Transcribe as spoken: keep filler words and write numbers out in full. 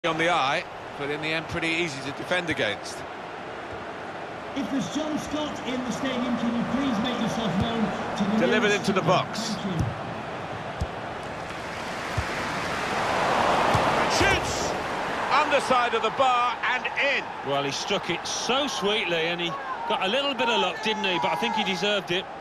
On the eye, but in the end pretty easy to defend against. If there's John Scott in the stadium, can you please make yourself known to the Delivered into the box. Shoots! Underside of the bar and in. Well, he struck it so sweetly and he got a little bit of luck, didn't he? But I think he deserved it.